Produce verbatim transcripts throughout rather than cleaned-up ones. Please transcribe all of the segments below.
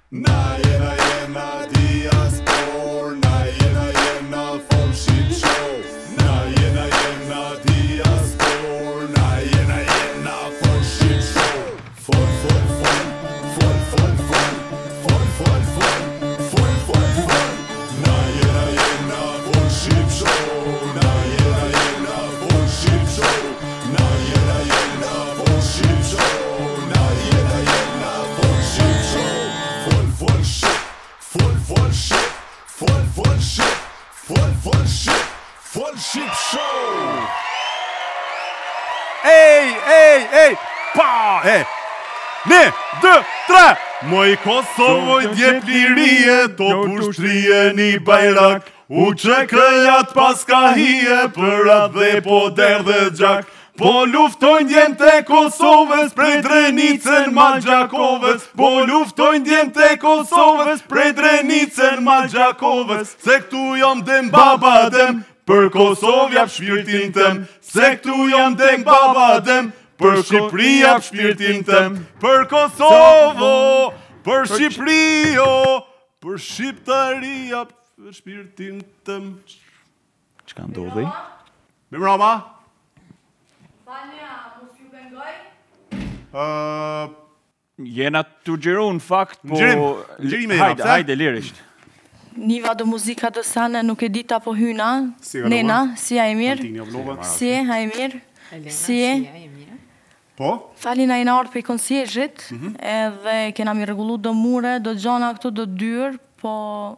Na jena jena diaspor, na jena jena folk shit show. Na jena jena diaspor, na jena jena folk shit show. Folk, folk, folk, folk, folk, folk, folk, folk, folk, folk, folk. Na jena jena folk shit show, na jena jena folk shit show. Na jena jena folk shit show, na jena jena folk shit show. Full, full shit, full, full shit, full, full shit, full, full shit, full shit show. Ej, ej, ej, pa, e Ne, dë, tre Moj Kosovoj djet lirie, to pushtrije një bajrak. U që këjat pas ka hije, për atë dhe po der dhe gjak. Po luftojnë djemë të Kosovës, prej Drenicën ma Gjakovës. Po luftojnë djemë të Kosovës, prej Drenicën ma Gjakovës. Se këtu jam dem baba dem, për Kosovë jap shpirtin tem. Se këtu jam dem baba dem, për Shqipëri jap shpirtin tem. Për Kosovo, për Shqipërio, për Shqiptari jap shpirtin tem. Çka ndodhi? Me mrama? Falja, mos ju bengoj? Uh, Jena të gjiru në fakt, po... Gjirim, gjirime jena, Hajde, pse? hajde, lirisht. Niva do muzika do sane, nuk e dita po hyna. Si ka Nena, luar? si a e mirë? Altini Avlova. Si, a e mirë? Si e? Po? Falina i në ardhë për i konsjezhit, edhe kena mi regullu do mure, do gjana këtu do dyrë, po...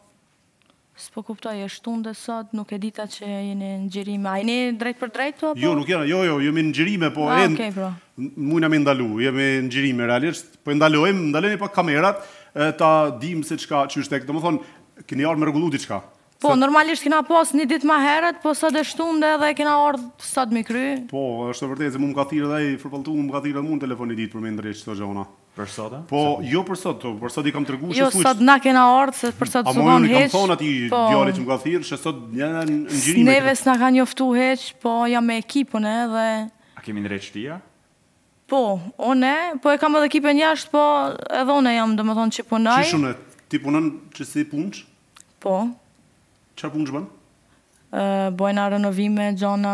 S'po kuptoj, e shtunde sot, nuk e dita që jeni në gjirime. A jeni drejt për drejt, po? Jo, nuk jena, jo, jo, jemi në gjirime, po Ah, e... okej, bro. Mujna me ndalu, jemi në gjirime realisht, po e ndalojmë, ndalojmë pak kamerat, e, ta dim se çka qyshtek, do më thonë, keni ardhë me rregullu diçka. Po, normalisht kena pas një ditë ma herët, po sot e shtunde edhe kena ardhë sot me kry. Po, është e vërtetë se mu më ka thirrë dhe i fërpalltu, më ka thirrë dhe mu në telefoni ditë për me ndrejtë çto gjona. Për sota? Po, jo për sot, to, për sot i kam treguar Jo, se sot na kena ardhë, se për sot A s'u më kanë unë i kam heq. thonë ati po, djali që më ka thirrë, se sot jena në gjirime. Neve s'na ka njoftu heq, po jam me ekipën e dhe... A kemi në reqtia? Po, one, po e kam edhe ekipën jashtë, po edhe one jam, do më thonë që punaj. Që shumë, ti punon që si punç? Po, Çfarë punç bën? e, bojna renovime, gjona,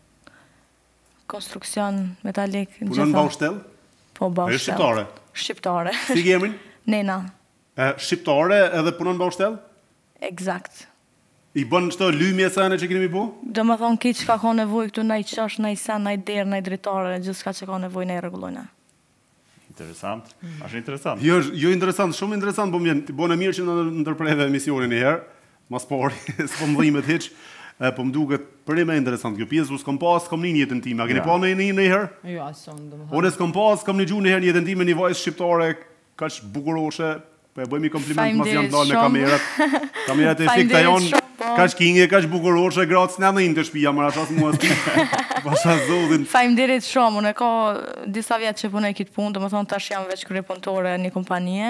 konstruksion, metalik, Punon në baushtell? Po, Është baushtel. shqiptare. Shqiptare. Si ke emrin? Nena, E, shqiptare edhe punon në baushtell? exakt. I bën çto lymje sane që keni mi bu? Do më thonë ki që ka ka nevoj këtu, naj qash, naj sen, naj derë, naj dritare, gjithë ka që ka nevoj, naj regullojna. Interesant. Ashtë interesant. Jo, është- jo interesant, shumë interesant, po më vjen, ti bën e mirë që në ndërpreve emisionin një herë, mas pori, s'po më dhimet hiç, e, po më duket për e me interesant kjo pjesë, u s'kom pas, s'kom një në jetën time, a keni Ja. pa në një një herë? Jo, ason, do më Unë s'kom pas, s'kom një gjuhë një herë në jetën time një vajzë shqiptare, kaq bukuroshe, po e bëjmë i kompliment mas jam Faleminderit dalë me shumë. kamerat. Kamerat e fikta Faleminderit janë, shumë, po. kaq kinge, kaq bukuroshe, gratë s'na në të shtëpia, më ashas mua s'ti. Pasha zodhin. Faleminderit shumë, unë e ka disa vjetë që punoj këtë punë, do më thonë tash jam veç kryepunëtore një kompanie,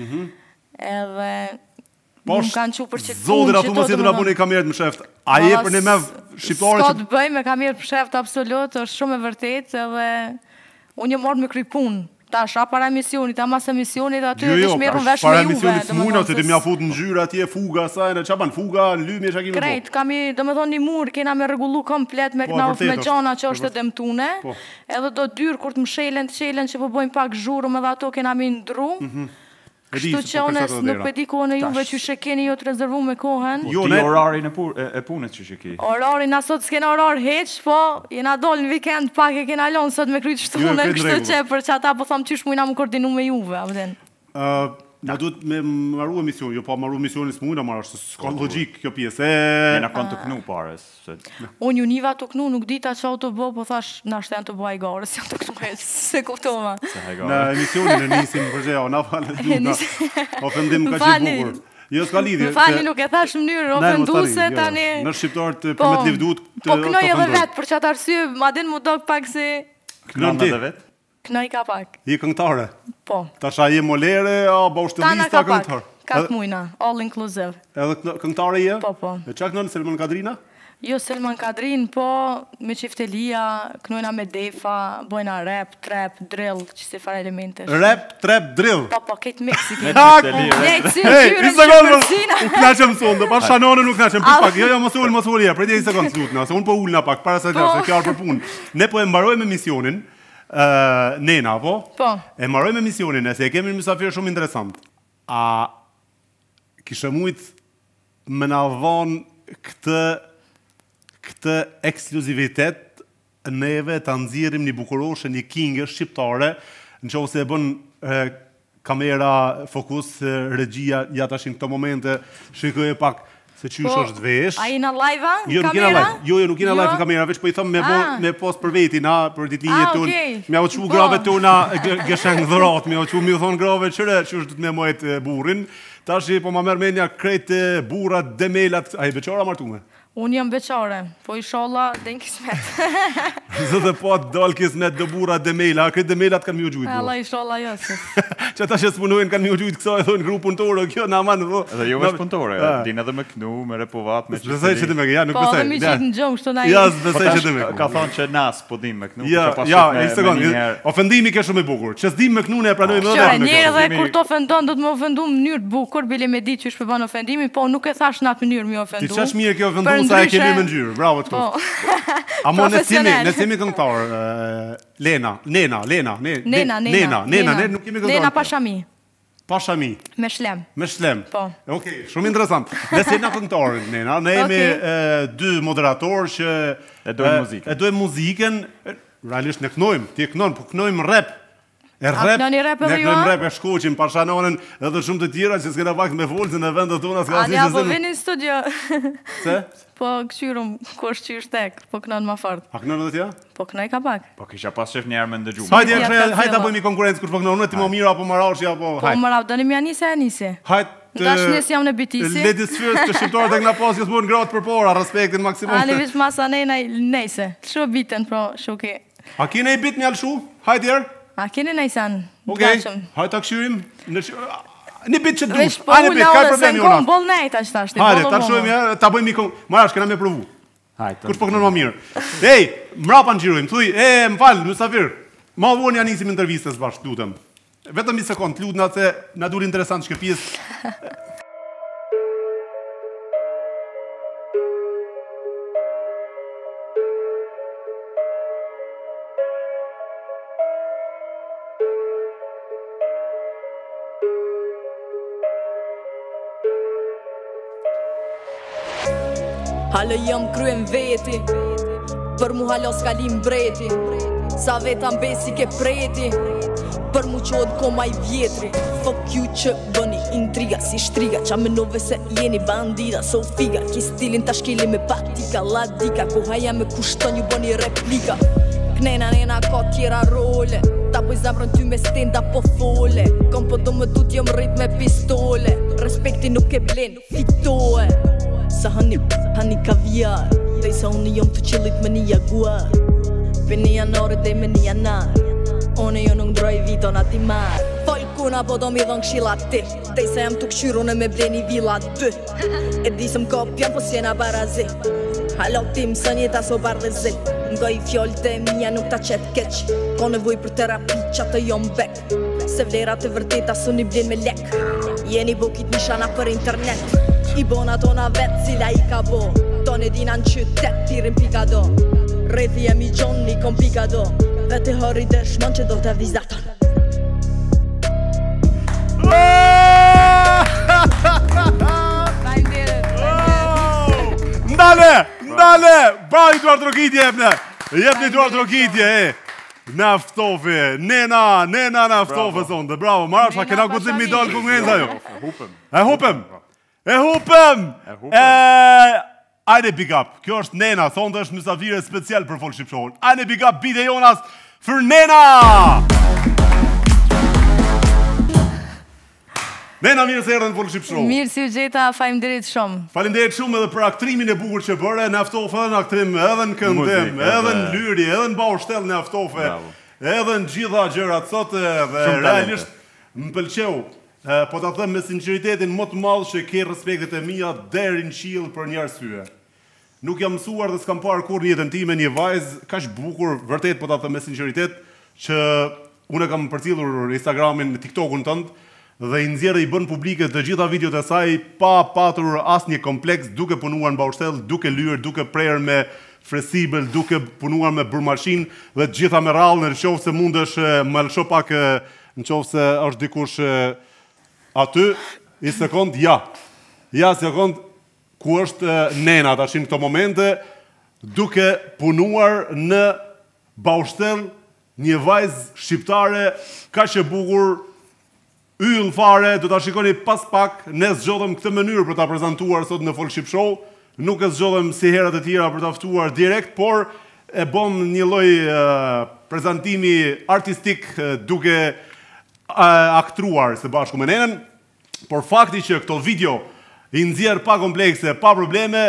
edhe Po, më kanë që për që zodhin ato mos jetu na buni kamerat më sheft. A je për një me shqiptare S'ka që të bëj me kamerë për sheft absolut, është shumë e vërtet, edhe unë jë marrë me kry punë. Tash, a para emisionit, a mas emisionit, aty Jo, dhe jo, shmerën vesh para me juve. emisionit do më s'mujna, thonë, se se ti mja fut në ngjyrë atje, fuga, sajnë, qa ban, fuga, lymje, qa kime po. Krejt, kami, do me thonë një murë, kena me regullu komplet me Po, knauf vërtet me është, gjana që e është e vërtet. demtune, Po. edhe do dyrë kur të mshelen, të shelen që po bojmë pak zhurëm edhe ato kena me ndru, E di, kështu se që po unë kërsa të nuk dera. pe di kohën e juve Tash. që shë keni jo të rezervu me kohën. Jo, Ti ne- orarin e, pu- e, e punët që që ki. Orari na sot s'kena orar heq, po jena dol në vikend pak e kena lonë sot me kryt Jo, e shtunën, krejt kështu rregull. që për që ata po thamë qysh mujna më koordinu me juve, a vëden. Ë, na duhet me marru emision, jo pa marru emisionin s'mujna marrë, se s'ka logjik kjo pjesë. Jena E, konë të knu pares. Se... Unë ju niva të knu, nuk dita që auto bo, po thash, na shtë janë të bëj garës, janë të knu heq, se kuptova. Se në hajgare. emisionin e nisim përgjeo, na falë du, na nis- ofendim ka Më që i fali. bukur. Jo, s'ka lidhje. Më fali, se- nuk e thash në mënyrë Ne, mos ofenduse jo. tani. Në shqiptarët Po, për me të livdut të po knoj edhe ofendojnë. vetë, për që atë arsye, ma din mu dok pak se Knojmë ti, dhe vetë? knoj ka pak. je këngëtare. Po, Tash a je molere, a tana baushtëllista, ka pak, këngëtar. ka Edhe- të mujna, all inclusive. Edhe këngë- këngëtare je? Po, po. E çka kënon Selmon Kadrina? Jo Selman Kadrin, po me qiftelia, knojna me defa, bojna rap, trap, drill, që se fare elemente. Rap, trap, drill. Po, po, këtë mix i Me kemi. qiftelia. Ne të Hey, cyrën një sekundë, shqipërsina. u knaqëm sonde, pa shanone nuk knaqëm, Au. pak, jo, jo, mos ul, mos ul, ja, prej një sekundë s'lutna, se unë po ulna pak, para se të Po. se kjarë për punë. Ne po e mbarojmë misionin, uh, Nena, po? Po. E mbarojmë misionin, e se e kemi një mysafir shumë interesant. A kishe mujt me na dhonë këtë, këtë ekskluzivitet neve të nxjerrim një bukuroshe, një kingë shqiptare, në që ose e bën e, kamera, fokus, e, regjia, ja tash në këto momente, shikoj e pak se qysh është vesh. A jena live-a? Jo, nuk jena live. Jo, jo, nuk jena live në kamera, veç po i thëmë me, Ah. bo, me post për veti, na, për ditëlinje Ah, tonë. okej. Mja u qu Po. grave tona, gë- gësheng dhërat, mja u qu mi u thonë grave qëre, që është du të me mojt e, burin. Tash po ma merr menja krejt e, burat, demelat, a i beqara martume? Unë jam beqare, po inshallah den kismet. Zë po atë dal kismet dë bura demela, krejt demelat kanë mi u gjujt. bro. Allah inshallah jo se. Që ata që s'punojnë kanë mi u gjujt kësa e thonë grupun tërë, kjo na manë dho. Edhe jo veç punëtore, din edhe me knu, me repovat, me Besoj që të me, ja, nuk Po, dhe besoj. mi Ja. qitë në gjomë, shto na i. Ja, Po besoj që të me. tash ka thonë që nas po dim me knu. Ja, po pas ja, shit me- një sekond. me një herë. Ofendimi ke shumë i bukur. Që s'dim me knune e pranojmë edhe Qëre, me njerë kjo. dhe kur të ofendon, do të më ofendu në mënyrë të bukur, bile me ditë që është përbën ofendimi, po nuk e thash në atë mënyrë mi Ti ofendu. qash mirë kjo ofendu Për sa e ndryshe- kemi me ngjyrë. Bravo të Po. Amo ne jemi, Profesional. ne jemi këngëtar. ë, Lena, Nena, Lena, ne. Nena, ne- nena. Nena, ne nuk kemi këngëtar. Nena Pashami, Pashami. me shlem. Me shlem. Po. Okej, shumë interesant. Ne si na këngëtarën, Nena, ne jemi Okej. e, dy moderatorë që E dojmë e, muzikën. E dojmë muzikën. e, Realisht ne knojmë, ti e kënon, po knojmë rap. E rap, knoni rap edhe ne ju, knojmë a? rap e shkoqim, pashanonën edhe shumë të tjera që s'kena vakt me folësin e vendet tona s'ka Ali, asnjë apo që vini në studio. se. Po këshyrum, ku është qysh tek, po kënon ma fort. A kënon edhe tja? Po kënoj ka pak. Po kisha pas shef njerë me ndëgjumë. Hajde, Ja, hajde, ka hajde ta thella. bëjmë një konkurrencë kur po kënon, unë ti më mirë apo Marashi apo Po hajde. më rap, do një mja nisi e nisi. Hajde. Tash nis jam në bitisi. Ladies first, të shqiptarët e këna pas që s'bën gratë për para, respektin maksimum. Ali vish masa nejna nejse. Shu bitën, pro, shu ke. A kene i bit një alshu? Hajdejerë. A keni nejsan? Okej, hajde ta këshyrim. Në sh- Një bit që dush. Vesh po Hajde unë bit, ka ose problemi në ona. kom bol nejt ashtë ashtë. Hajde, ta shojmë ja, ta bëjmë një kon... Marash, kena me provu. Hajde. Kush po kënon më mirë? Ej, mrapa nxirojmë, thuj, e, më fal, mysafir. Ma vuan ja nisim intervistës bashkë, lutem. Vetëm një sekond, lutna se na duri interesant që pjesë. Halë jam kryen veti, për mu halo s'kalim breti, sa vetan besi ke preti, për mu qodë koma i vjetri. Fuck you që bëni intriga si shtriga, qa menove se jeni bandida, so figa, ki stilin ta shkili me patika, ladika, kohaja me kushton ju bëni replika. Knena nena ka tjera role, ta poj zamrën ty me stenda po fole, kom po do më tut jom rrit me pistole, respekti nuk e blen, fitoe. Sa hani, hani kaviar, dhe sa unë jom të qillit me një jaguar, për një janore dhe me një janar, one jo nuk ndroj viton ati mar. Folkuna po do mi dhon kshila ti, dhe sa jam të këshyru në me bleni vila dë, e disëm ko pjan po sjena barazi, halo tim së njeta so bardhe zi, ngoj fjoll të mija nuk ta qet keq, ko nevoj për terapi qa të jom bek, se vlerat e vërteta së një blen me lek, jeni bokit nishana për internet, i bona tona vet cila i ka bo, tone dina në qytet tirin pikado, redhi jam i gjon një kom pikado, vete hori dëshmon që do të vizaton. Ndale, ndale, bravo Eduard Rogitje jepne. Jepne Eduard Rogitje, e. Naftofe, nena, nena naftofe sonde. Bravo, Marasha, Nena kena gudzim mi dal konkurrenca jo. Hupëm. E hupem. E hupem. E hupem. E, Ajde big up. Kjo është Nena, sonde është mysafire special për folk shqipshohën. Ajde big up bide Jonas for Nena. Nena, mirë se erdhën në folk shqipshohën. Mirë si u gjeta, faleminderit shumë. Faleminderit shumë edhe për aktrimin e bukur që bëre, në aftofe edhe në aktrim, edhe në këndim, Muzik, edhe në edhe- lyri, edhe në baushtell në aftofe, Bravo. edhe në gjitha gjërat sot dhe Shumë realisht më pëlqeu. E, po ta them me sinqeritetin më të madh që ke respektet e mia deri në qiell për një arsye. Nuk jam mësuar dhe s'kam parë kur në jetën time një vajzë kaq bukur, vërtet po ta them me sinqeritet, që unë kam përcjellur Instagramin, TikTokun tënd dhe i nxjerrë i bën publike të gjitha videot e saj pa patur asnjë kompleks, duke punuar në baushtell, duke lyer, duke prerë me fleksibel, duke punuar me burmashin dhe të gjitha me rallë, nëse mundesh më lësho pak nëse është dikush aty, një sekond, ja. Ja, sekond, ku është nena tash në këto momente, duke punuar në baushtell, një vajzë shqiptare kaq e bukur, yll fare, do ta shikoni pas pak, ne zgjodhem këtë mënyrë për ta prezantuar sot në Folk Ship Show, nuk e zgjodhem si herët e tjera për ta ftuar direkt, por e bëm një lloj uh, prezantimi artistik uh, duke uh, aktruar së bashku me nenën, por fakti që këto video i nxjerr pa komplekse, pa probleme,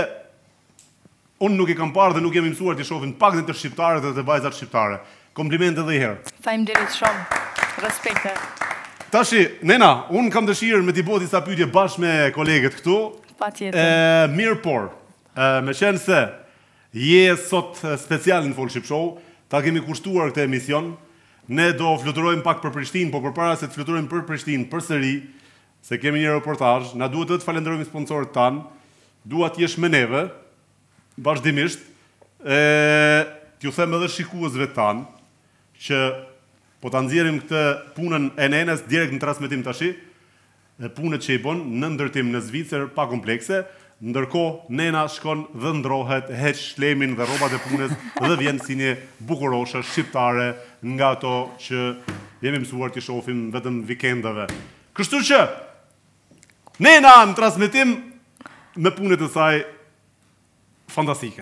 unë nuk i kam parë dhe nuk jemi mësuar të shohin pak në të shqiptarët dhe të vajzat shqiptare. Komplimente edhe një herë. Faleminderit shumë. Respekte. Tashi, nena, unë kam dëshirë me t'i bëj disa pyetje bashkë me kolegët këtu. Patjetër. Mirë por, e, me qenë se je sot special në Folk Ship Show, ta kemi kushtuar këtë emision, ne do fluturojmë pak për Prishtinë, po përpara se të fluturojmë për Prishtinë përsëri, se kemi një reportazh, na duhet të të falenderojmë sponsorët tanë, dua të jesh me neve, vazhdimisht, e t'ju them edhe shikuesve tanë, që po ta nxjerrim këtë punën e nenës direkt në transmetim tashi, e punët që i bën në ndërtim në Zvicër pa komplekse, ndërkohë nena shkon dhe ndrohet, heq shlemin dhe rrobat e punës dhe vjen si një bukuroshe shqiptare nga ato që jemi mësuar t'i shohim vetëm vikendave. Kështu që nena në transmetim me punët e saj fantastike.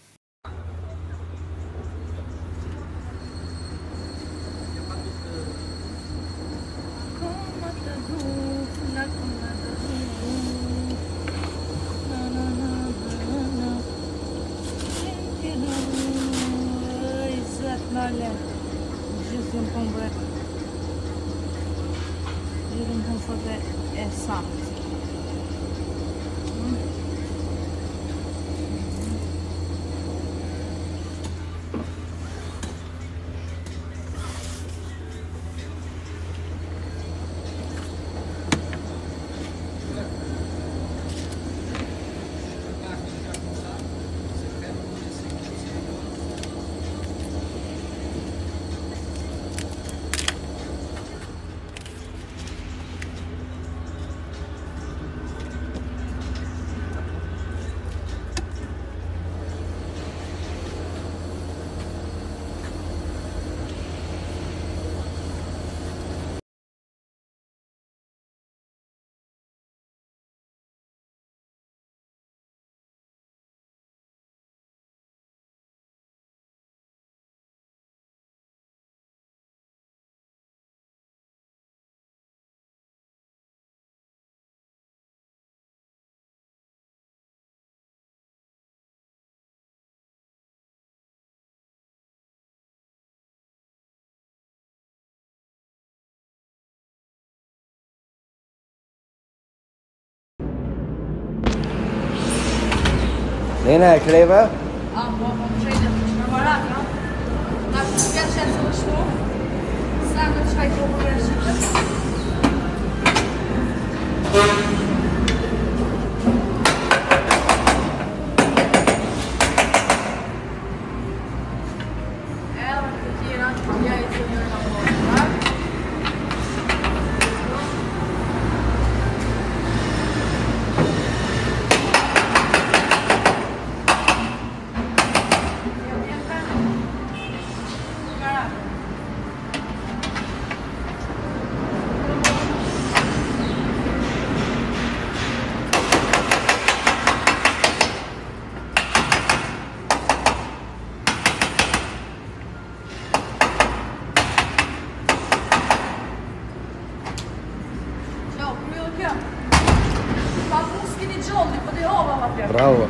Gjithë më bërë Gjithë më thote e samt. Nena e kreve? A, po, po, qëjtë, në marat, ja? Na, që të qenë të shtu, sa në të shkajtë të përre shqipët. Edhe të tjera, ja i të njërë në përre. Bravo.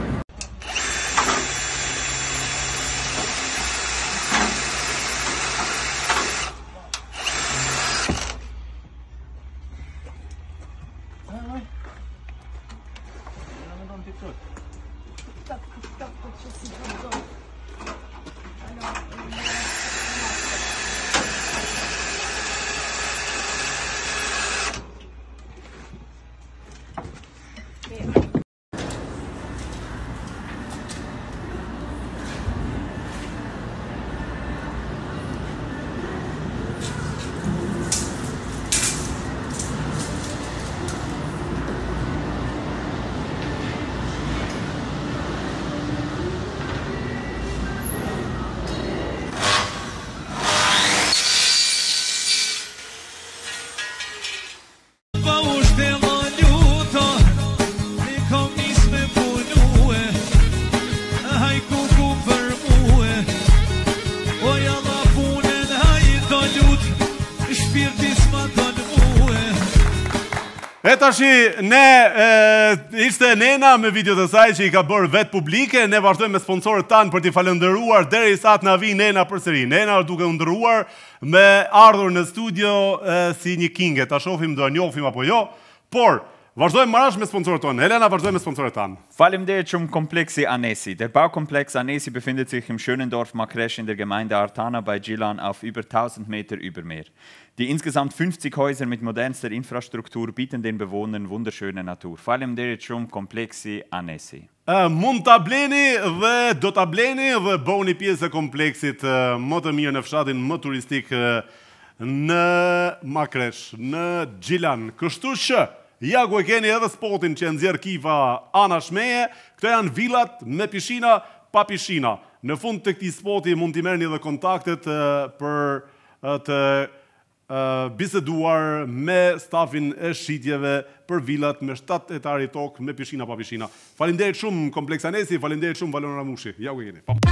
shpirti s'ma don muhe. E tashi, ne, e, ishte Nena me videot e saj që i ka bërë vetë publike, ne vazhdojmë me sponsorët tanë për t'i falendëruar deri sa të na vi Nena përsëri. Nena duke u ndërruar me ardhur në studio e, si një kinge, ta shohim do e njohim apo jo, por vazhdojmë marrësh me sponsorët tonë. Helena, vazhdojmë me sponsorët tanë. Faleminderit shumë Komplexi Anesi. Der Baukomplex Anesi befindet sich im Schönendorf Makresch in der Gemeinde Artana bei Gilan auf über tausend Meter über Meer. Die insgesamt fünfzig Häuser mit modernster Infrastruktur bieten den Bewohnern wunderschöne Natur. Faleminderit shumë Komplexi Anesi. Uh, mund ta bleni dhe do ta bleni dhe bëni pjesë e kompleksit uh, më të mirë në fshatin më turistik uh, në Makresh, në Gjilan. Kështu që ja ku e keni edhe spotin që nxjerr Kifa ana shmeje, këto janë villat me pishina, pa pishina. Në fund të këtij spoti mund t'i merrni edhe kontaktet uh, për uh, të uh, biseduar me stafin e shitjeve për villat me shtatë etari tokë me pishina pa pishina. Faleminderit shumë Kompleks Anesi, faleminderit shumë Valon Ramushi. Ja ku e keni. Pa.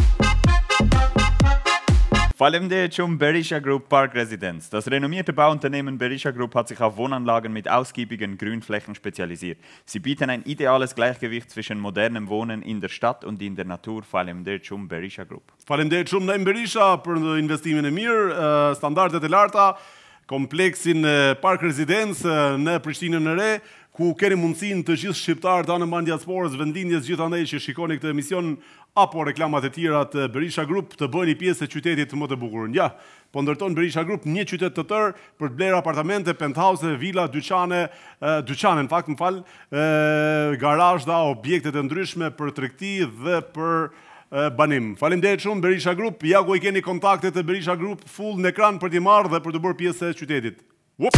Faleminderit schon Berisha Group Park Residenz. Das renommierte Bauunternehmen Berisha Group hat sich auf Wohnanlagen mit ausgiebigen Grünflächen spezialisiert. Sie bieten ein ideales Gleichgewicht zwischen modernem Wohnen in der Stadt und in der Natur. Faleminderit schon Berisha Group. Faleminderit shumë ndaj Berisha për investimin e mirë, standardet e larta, kompleksin Park Residenz në Prishtinën e Re, ku keni mundësinë të gjithë shqiptarët anë mban diasporës, vendindjes gjithandaj që shikoni këtë emision apo reklamat e tjera të Berisha Group të bëni pjesë e qytetit më të bukur. Ja, po ndërton Berisha Group një qytet të tërë për të blerë apartamente, penthouse, villa, dyqane, dyqane në fakt më fal, garazhda, objektet e ndryshme për tregti dhe për banim. Faleminderit shumë Berisha Group. Ja ku i keni kontaktet e Berisha Group full në ekran për t'i marrë dhe për të bërë pjesë e qytetit. Whoop.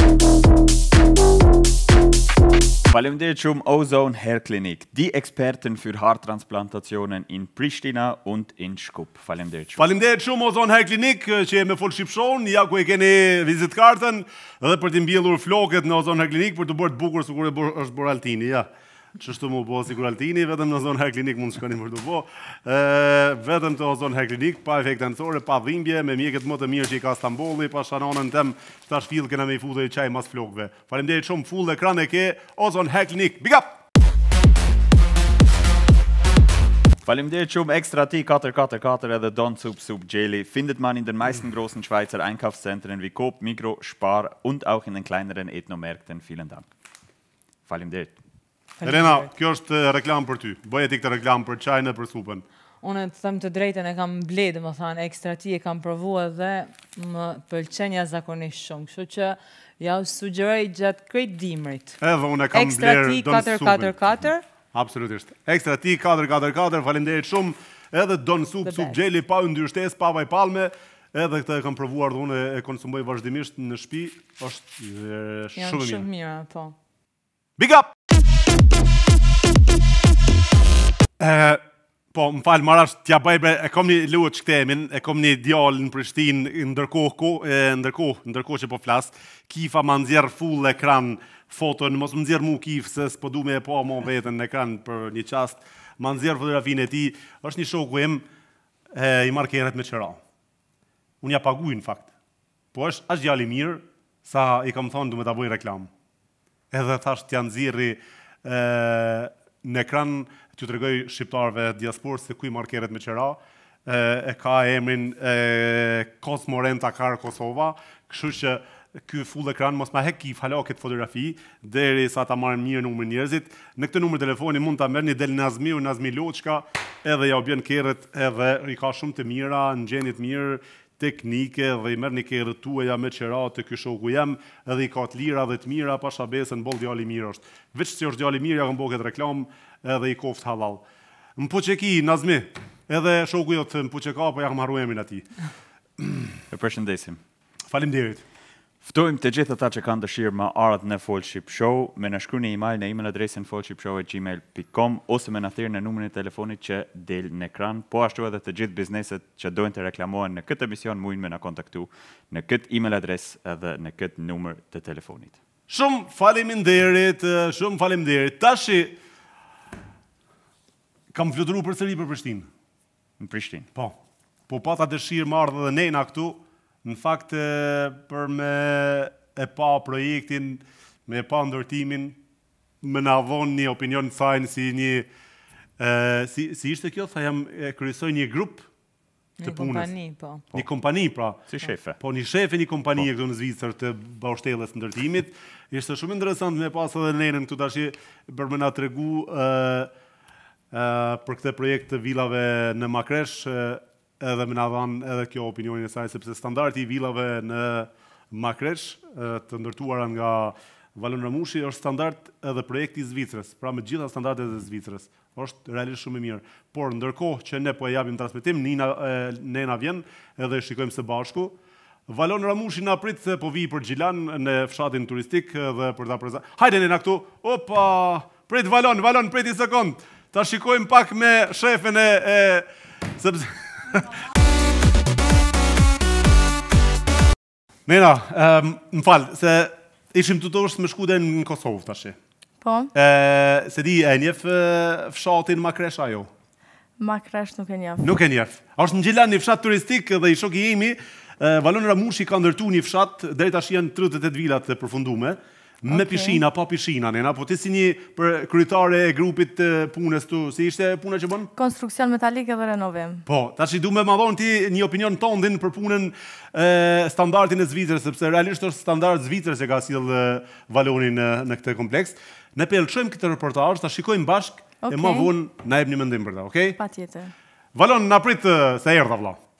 Faleminderit schon Ozone Hair Clinic, die Experten für Haartransplantationen in Pristina und in Shkup. Faleminderit shumë. Faleminderit shumë Ozone Hair Clinic që e me full shipshon, ja ku e keni vizitkartën dhe për t'i mbjellur floket në Ozone Hair Clinic për të bërë të bukur sikur e bërë është bërë Altini, ja. Çështu më po sikur Altini, vetëm në Ozone Hair Clinic mund të shkoni për të po. Ë vetëm të Ozone Hair Clinic, pa efekte anësore, pa dhimbje, me mjekët më të mirë që i ka Stambolli, pa shanonën tem, tash fill kena me i futur çaj mas flokëve. Faleminderit shumë, full ekran e ke Ozone Hair Clinic. Big up! Faleminderit schon Extra T vier vier vier edhe Don Soup Soup Jelly findet man in den meisten großen Schweizer Einkaufszentren wie Coop, Migros, Spar und auch in den kleineren Ethnomärkten. Vielen Dank. Faleminderit. Elena, kjo është reklam për ty. Bëje ti këtë reklam për çajin e për supën. Unë të them të drejtën e kam bledë, më thanë, Extra T e kam provuar dhe më pëlqenja zakonisht shumë. Kështu që ja u sugjeroj gjatë krejt dimrit. Edhe unë e kam blerë Don Supën. Extra T katër katër katër. Absolutisht. Extra T katër katër katër, faleminderit shumë. Edhe Don Soup Soup Jelly pa yndyrshtes, pa vaj palme. Edhe këtë e kam provuar dhe unë e konsumoj vazhdimisht në shtëpi. Është shumë mirë. Janë shumë mira, po. Big up! Uh, po, më falë, Marash, t'ja bëjbe, e kom një luët qëtemin, e kom një djallë në Prishtinë, ndërkohë, ndërkohë, ndërkohë që po flasë, Kifa ma nxjerr full ekran foton, mos më nxjerr mu Kif, se s'po du me e po mo vetën në ekran për një qast, ma nxjerr fotografinë e ti, është një shoku im, e, i marrë keret me qëra. Unë ja paguj në fakt, po është është djalli mirë, sa i kam thonë du me ta bëj reklam. Edhe thash t'ja nxjerri e, në ekran, t'ju të regoj shqiptarve diasporës se kuj markeret me qera, e, e ka emrin e, Cosmo Renta Car Kosova, kështu që ky full ekran mos ma hek Kif hala këtë fotografi, deri sa ta marrën mirë numër njerëzit. Në këtë numër telefoni mund ta merrni del Nazmiu, Nazmi Loçka, edhe ja u bën kerret, edhe i ka shumë të mira, në gjendje të mirë, teknike dhe i merrni kerret tuaja me qera të ky shoku jam, edhe i ka të lira dhe të mira, pa shabesën, boll djali mirë është. Veç që është djali mirë, ja kam bërë këtë reklam, edhe i koft halal. Më po që ki, Nazmi, edhe shoku jotë më po që ka, po ja kam harru emrin ati. E përshëndesim. Faleminderit. Ftojmë të gjithë ata që kanë dëshirë më ardhë në Folship Show, me në shkruani një email në email adresin folshipshow at gmail dot com ose me në thirrë në numrin e telefonit që del në ekran, po ashtu edhe të gjithë bizneset që dojnë të reklamohen në këtë emision mujnë me në kontaktu në këtë email adres edhe në këtë numër të telefonit. Shumë faleminderit, shumë faleminderit. Tashi kam fluturu përsëri për Prishtinë. Në Prishtinë. Po. Po pata dëshirë më ardhë dhe Nena këtu, Në fakt, për me e pa projektin, me e pa ndërtimin, me na vonë një opinion thajnë si një... Si ishte kjo, tha jam kryesoj një grup të punës. Një kompani, po. Një kompani, pra. Si shefe. Po, një shefe një kompani e këtu në Zvicër të baushtelës ndërtimit. Ishte shumë interesant me pas edhe nenën këtu tash për më na tregu për këtë projekt të villave në Makresh, edhe më na dhanë edhe kjo opinionin e saj, sepse standardi i villave në Makresh, të ndërtuara nga Valon Ramushi, është standard edhe projekti i Zvicrës, pra me gjitha standardet e Zvicrës. Është realisht shumë i mirë. Por ndërkohë që ne po e japim transmetim, Nina Nena vjen edhe shikojmë së bashku. Valon Ramushi na prit se po vi për Gjilan në fshatin turistik dhe për ta prezantuar. Hajde Nena këtu. Opa, prit Valon, Valon prit një sekond. Ta shikojmë pak me shefen e sepse Nena, më fal, se ishim të dorës me shku dhe në Kosovë tash. Po. Se di, e njef fshatin Makresh ajo? Makresh nuk e njef. Nuk e njef. Ashtë në Gjilan një fshat turistik dhe i shoki jemi, Valon Ramushi ka ndërtu një fshat, drejt tash janë tridhjetë e tetë vilat të përfundume, me pishina, pa pishina, Nena, po ti si një për kryetare e grupit të punës tu, si ishte puna që bën? Konstruksion metalik edhe renovim. Po, tash i du me madhon ti një opinion tondin për punën standardin e Zvicrës, sepse realisht është standard Zvicrës e ka sill Valonin në këtë kompleks. Ne pelçojmë këtë reportazh, ta shikojmë bashk e më vonë na jep një mendim për ta, okay? Patjetër. Valon na prit se erdha vëlla.